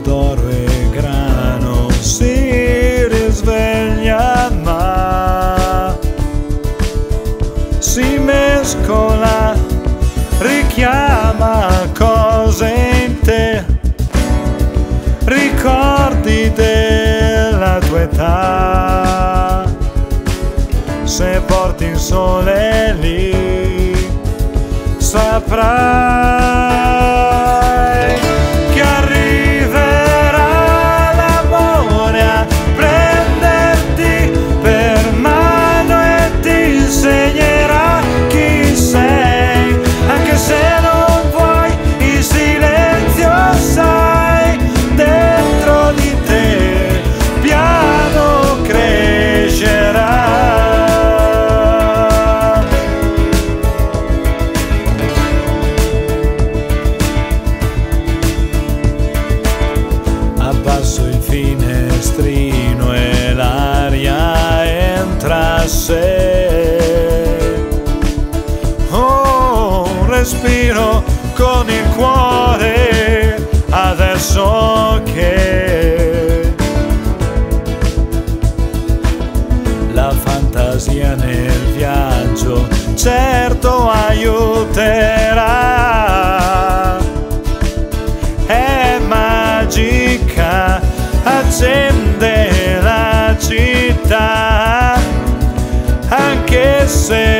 d'oro e grano si risveglia, ma si mescola, richiama cose in te, ricordi della tua età. Se porti il sole lì, saprai che arriverà l'amore a prenderti per mano e ti insegnerà chi sei, anche se non vuoi, il silenzio sai, dentro di te piano crescerà. Abbasso il finestrino e l'aria entra a sé. Oh, respiro con il cuore adesso che la fantasia nel viaggio certo aiuterà. È magica, accende la città, anche se